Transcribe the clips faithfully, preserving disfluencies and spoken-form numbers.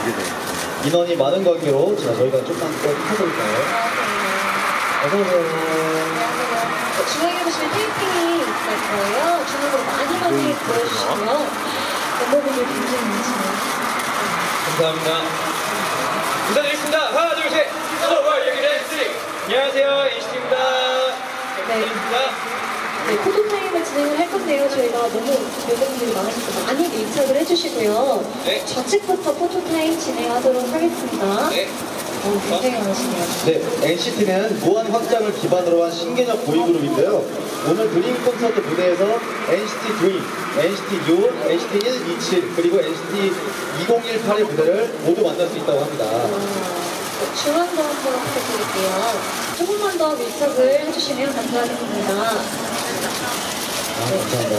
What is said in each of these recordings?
인원이 많은 관계로 자, 저희가 조금만 더 타볼까요? 어서오세요. 네, 중앙에 보시면 테이핑이 있을 거예요. 중앙으로 많이 많이 보여주시고요. 멤버분들 굉장히 많으시네요. 감사합니다. 인사드리겠습니다. 하나, 둘, 셋. 서버 여기 댄스. 안녕하세요, 엔시티입니다. 네. 네, 포토 타임을 진행을 할 건데요. 저희가 너무 멤버분들이 많으셔서 많이 밀착을 해주시고요. 네. 좌측부터 포토 타임 진행하도록 하겠습니다. 네. 오, 굉장히 많으시네요. 네, 엔시티는 무한 확장을 기반으로 한 신개념 보이그룹인데요. 오늘 드림 콘서트 무대에서 엔시티 드림, 엔시티 뉴, 엔시티 백이십칠, 그리고 엔시티 이천십팔의 무대를 모두 만날 수 있다고 합니다. 중앙도 한번 부탁드릴게요. 조금만 더 밀착을 해주시면 감사하겠습니다. 아, 감사합니다.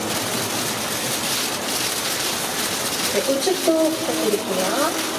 네, 우측도 부탁드릴게요.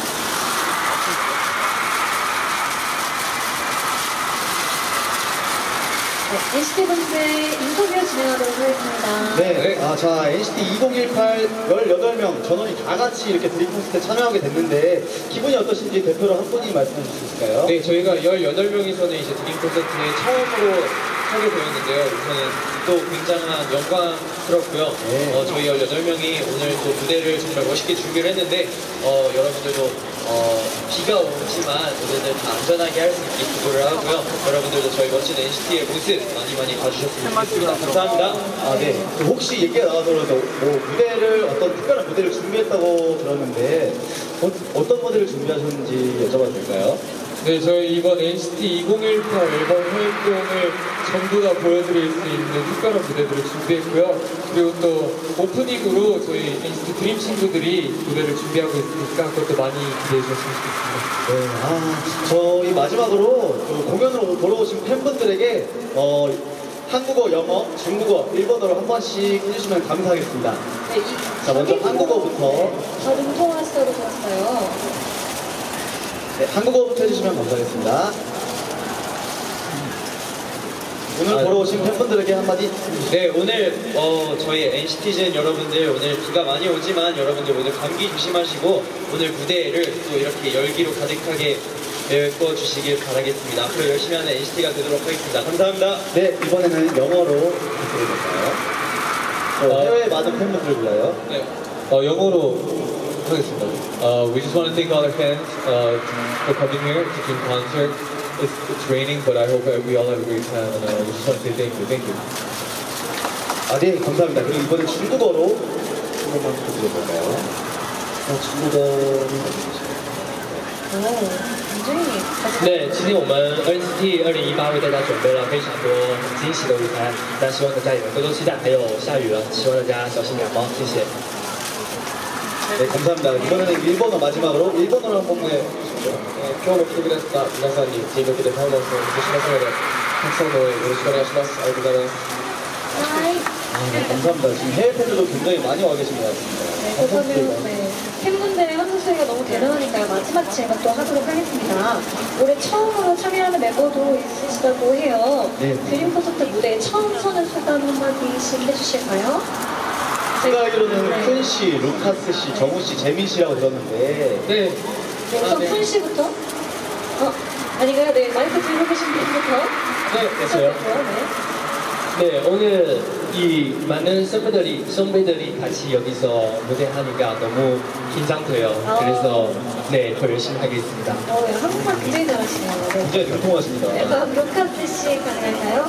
네, 엔시티 분들 인터뷰 진행하도록 하겠습니다. 네, 아, 자, 엔시티 이천십팔 열여덟 명 전원이 다 같이 이렇게 드림 콘서트에 참여하게 됐는데 기분이 어떠신지 대표로 한 분이 말씀해 주실 수 있을까요? 네, 저희가 열여덟 명이서는 이제 드림 콘서트에 처음으로 하게 되었는데요. 우선은 또 굉장한 영광스럽고요. 네. 어, 저희 열여덟 명이 오늘 또 무대를 정말 멋있게 준비를 했는데 어, 여러분들도 어, 비가 오지만 무대들 다 안전하게 할 수 있게 기도를 하고요. 여러분들도 저희 멋진 엔시티의 모습 많이 많이 봐주셨으면 좋겠습니다. 감사합니다. 아, 네. 그 혹시 얘기가 나와서라도 뭐 무대를 어떤 특별한 무대를 준비했다고 들었는데 어, 어떤 무대를 준비하셨는지 여쭤봐도 될까요? 네, 저희 이번 엔시티 이천십팔 앨범 활동을 전부 다 보여드릴 수 있는 특별한 무대들을 준비했고요. 그리고 또 오프닝으로 저희 엔시티 드림 친구들이 무대를 준비하고 있으니까 그것도 많이 기대해 주셨으면 좋겠습니다. 네, 아, 저희 마지막으로 그 공연을 보러 오신 팬분들에게 어, 한국어, 영어, 중국어, 일본어로 한 번씩 해주시면 감사하겠습니다. 네, 이 자, 먼저 한국어부터. 다른 통화스로 들었어요. 네, 한국어부터 해주시면 감사하겠습니다. 오늘 아, 보러 오신 팬분들에게 한마디. 네, 오늘 어, 저희 엔시티즌 여러분들 오늘 비가 많이 오지만 여러분들 오늘 감기 조심하시고 오늘 무대를 또 이렇게 열기로 가득하게 메꿔주시길 바라겠습니다. 앞으로 열심히 하는 엔시티가 되도록 하겠습니다. 감사합니다. 네, 이번에는 영어로 부탁드릴까요? 어, 해외 많은 팬분들 불러요. 네, 어, 영어로 하겠습니다. Uh, we just want to thank all our fans uh, for coming here to June concert. It's, it's raining, but I hope we all have a great time, and uh, we just want to say thank you. Thank you. 아, 네, 감사합니다. 그리고 이번엔 중국어로 한 번만 부탁드려볼까요? 어, 중국어는 어디죠? 对，今天我们 N C T 二零一八为大家准备了非常多很惊喜的舞台，但希望大家也能多多期待。还有下雨了，希望大家小心感冒，谢谢。 네, 감사합니다. 이번에는 일본어 마지막으로 일본어로 한 번 해주시죠. 今日も来てくださった皆さんに全力でパフォーマンスをお見せしますので、たくさんの応援よろしくお願いします。ありがとうございます。 아, 네, 감사합니다. 지금 해외 팬들도 굉장히 많이 와 계신 것 같습니다. 네, 그러면 네, 팬분들의 환호 소리가 너무 대단하니까요. 마지막 질문 또 하도록 하겠습니다. 올해 처음으로 참여하는 멤버도 있으시다고 해요. 네. 드림 콘서트 무대에 처음 서는 소감 한마디씩 해주실까요? 제가 알기로는 네. 쿤 씨, 루카스 씨, 정우 씨, 재민 씨라고 들었는데. 네. 네, 우선 쿤 씨부터. 어, 아닌가요? 네, 마이크 들고 계신 분부터. 네, 됐어요. 네. 네, 오늘 이 많은 선배들이 선배들이 같이 여기서 무대하니까 너무 긴장돼요. 아. 그래서 네, 더 열심히 하겠습니다. 어, 네, 한국말 굉장히 잘하시네요. 네. 굉장히 통통하십니다. 네, 그럼 루카스 씨 가능할까요?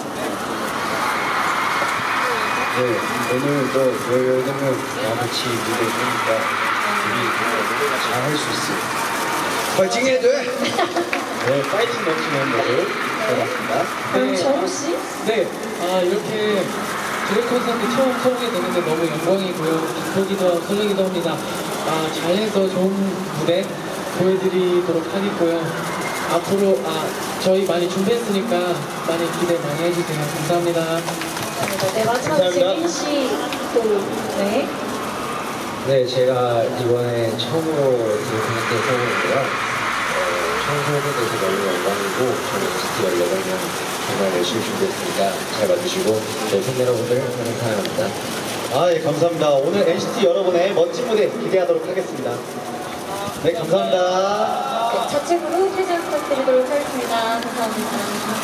네, 오늘도 열여덟 명 다 같이 무대 보니까 우리 잘 할 수 있어요. 파이팅 해야 돼! 네, 파이팅 넘치는 모습 고맙습니다. 그럼 정우 씨? 네, 아, 이렇게 드림 콘서트 처음 서게 되는데 너무 영광이고요. 기쁘기도 설레기도 합니다. 아, 잘해서 좋은 무대 보여드리도록 하겠고요. 앞으로 아, 저희 많이 준비했으니까 많이 기대 많이 해주세요. 감사합니다. 네, 마지막 감사합니다. 재민 씨 또, 네. 네, 제가 이번에 처음으로 드림 콘서트에 서보는데요. 어, 처음 서게 돼서 너무 영광이고 저는 엔시티 열여덟 명 정말 열심히 준비했으니까 잘 봐주시고 저희 팬 여러분들 많은 사랑합니다. 아, 예, 감사합니다. 오늘 엔시티 여러분의 멋진 무대 기대하도록 하겠습니다. 네, 감사합니다. 네, 좌측으로 퇴장 부탁드리도록 하겠습니다. 감사합니다.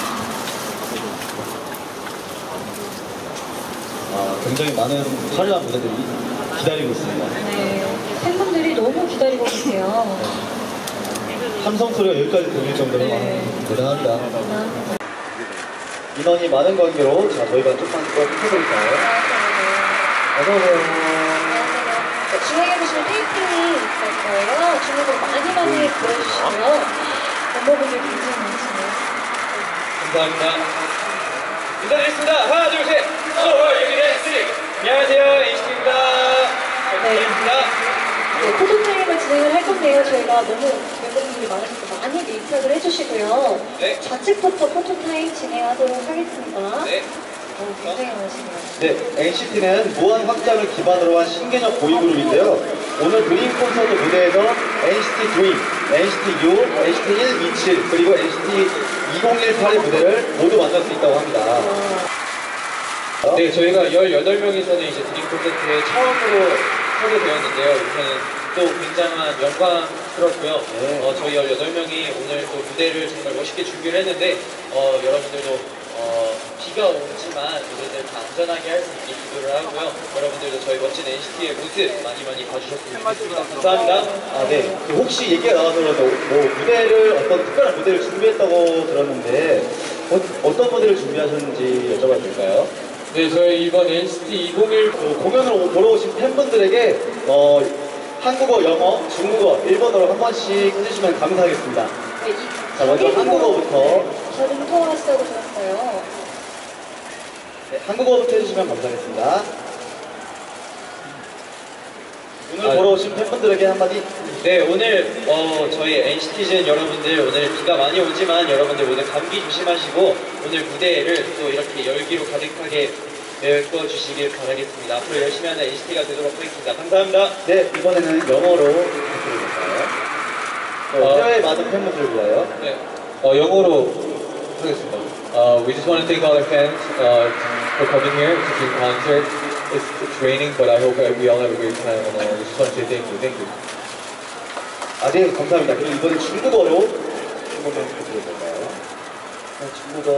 아, 굉장히 많은 화려한 무대들이 기다리고 있습니다. 네, 팬분들이 너무 기다리고 계세요. 함성 소리가 여기까지 들릴 정도로 네. 대단합니다. 감사합니다. 인원이 많은 관계로 자 저희가 조금만 더 펴볼까요? 어서오세요. 네, 중앙에 보시면 테이핑이 있을 거예요. 주문을 많이 많이 보여주시고요. 멤버분들 굉장히 많으시네요. 감사합니다. 인사드리겠습니다. 하나, 둘, 셋. 서울 유니ቨ시티. 안녕하세요. 엔시티입니다. 반갑습니다. 네, 포토타임을 진행을 할 건데요. 저희가 너무 멤버분들이 많으셔서 많이 리액션을 해주시고요. 네. 좌측부터 포토타임 진행하도록 하겠습니다. 네. 어, 굉장히 많으시네요. 네, 엔시티는 무한 확장을 기반으로 한 신개념 보이그룹인데요. 오늘 드림 콘서트 무대에서 엔시티 드림, 엔시티 U, 엔시티 백이십칠, 그리고 엔시티 이천십팔의 무대를 모두 만날 수 있다고 합니다. 네, 저희가 열여덟 명이서는 이제 드림 콘서트에 처음으로 하게 되었는데요. 우선은 또 굉장한 영광스럽고요. 네. 어, 저희 열여덟 명이 오늘 또 무대를 정말 멋있게 준비를 했는데, 어, 여러분들도 어, 비가 오지만 우리들 다 안전하게 할 수 있게 기도를 하고요. 여러분들도 저희 멋진 엔시티의 모습 많이 많이 봐주셨으면 좋겠습니다. 감사합니다. 아, 네. 그 혹시 얘기가 나와서 그런데 뭐 무대를 어떤 특별한 무대를 준비했다고 들었는데 어, 어떤 무대를 준비하셨는지 여쭤봐도 될까요? 네, 저희 이번 엔시티 이천십팔 그 공연을 오- 보러 오신 팬분들에게 어, 한국어, 영어, 중국어, 일본어로 한 번씩 해주시면 감사하겠습니다. 네, 이 자, 먼저 한국어부터. 다른 통화하시다고 들었어요. 네, 한국어부터 해주시면 감사하겠습니다. 오늘 아, 보러 오신 팬분들에게 한마디. 네, 오늘 어, 저희 엔시티즌 여러분들 오늘 비가 많이 오지만 여러분들 오늘 감기 조심하시고 오늘 무대를 또 이렇게 열기로 가득하게 메꿔주시길 바라겠습니다. 앞으로 열심히 하는 엔시티가 되도록 하겠습니다. 감사합니다. 네, 이번에는 영어로 부탁드릴까요? 어. 해외 많은 팬분들 위하여. 네, 어, 영어로 하겠습니다. Uh, we just want to thank all our fans uh, for coming here to see the concert. It's, it's raining, but I hope we all have a great time, and uh, we just want to say thank you. Thank you. 아, 네, 감사합니다. 그리고 이번엔 중국어로 한 번만 부탁드려도 될까요? 아, 중국어.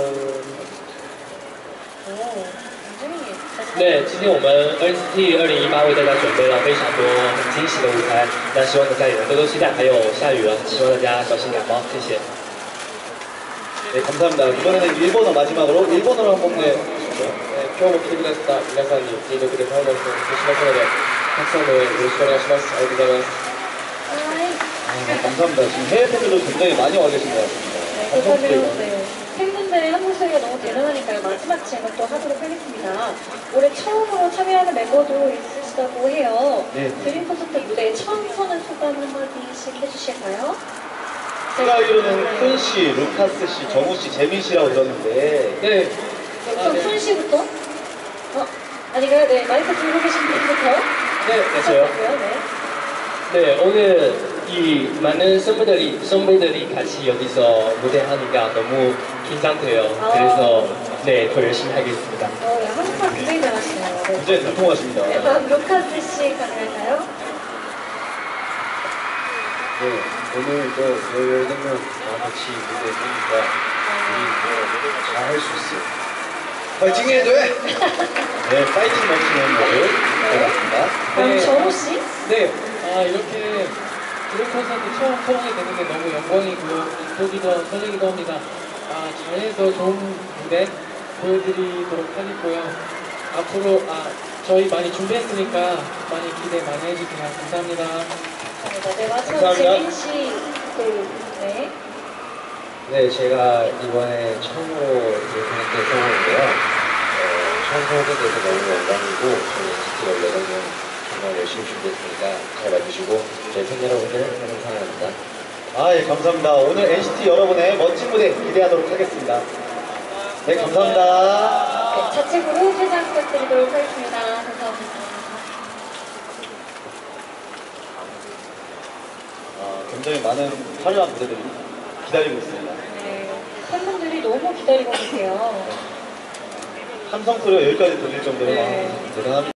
오, 굉장히 잘 对，今天我们 N C T 二零一八为大家准备了非常多很惊喜的舞台，那希望大家也能多多期待。还有下雨了，希望大家小心感冒，谢谢。 네, 감사합니다. 이번에는 일본어 마지막으로 일본어로 한 번만 네. 해주시죠. 今日も来てくださった皆さんに全力でパフォーマンスをしますので、たくさんの応援よろしくお願いします。ありがとうございます。 아, 감사합니다. 지금 해외 팬들도 굉장히 많이 와 계신 것 같습니다. 네, 그렇다면 네, 팬분들의 한국 소리가 너무 대단하니까요. 마지막 질문도 하도록 하겠습니다. 올해 처음으로 참여하는 멤버도 있으시다고 해요. 네. 드림 콘서트 무대에 처음 서는 소감 한마디씩 해주실까요? 제가 알기로는 큰 씨, 루카스 씨, 정우 씨, 재민 씨라고 들었는데 네, 네, 우선 쿤 씨부터? 어, 아닌가요? 네, 마이크 들고 계신 분부터? 네, 저요. 네. 네, 오늘 이 많은 선배들이 선배들이 같이 여기서 무대하니까 너무 긴장돼요. 아. 그래서 네, 더 열심히 하겠습니다. 어, 네, 한국말 굉장히 잘하시네요. 네. 굉장히 대통하십니다. 네, 다음 루카스 씨 가능할까요? 네, 오늘 저 열여덟 명 다 같이 무대 보니까 우리 잘할 수 있어요. 파이팅 해줘! 네, 파이팅 넘치는 모습 부탁드립니다. 다음 네. 정우 씨? 네, 아 이렇게 드림 콘서트 처음 서게 되는 게 너무 영광이고요. 기쁘기도 설레기도 합니다. 아 잘해서 좋은 무대 보여드리도록 하겠고요. 앞으로 아 저희 많이 준비했으니까 많이 기대 많이 해주세요. 감사합니다. 감사합니다. 네, 마지막 감사합니다. 재민 씨. 그, 네. 네, 제가 이번에 처음으로 이렇게 서보는데요. 어, 처음 서게 돼서 너무 영광이고 저희 진짜 열여덟 명 정말 열심히 준비했으니까 잘 봐주시고 저희 팬 여러분들 항상 사랑합니다. 아, 예, 감사합니다. 오늘 엔시티 여러분의 멋진 무대 기대하도록 하겠습니다. 네, 감사합니다. 네, 좌측으로 퇴장 부탁드리도록 하겠습니다. 감사합니다. 아, 굉장히 많은 화려한 무대들이 기다리고 있습니다. 네, 팬분들이 너무 기다리고 계세요. 함성 소리가 여기까지 들릴 정도로 네. 대단합니다.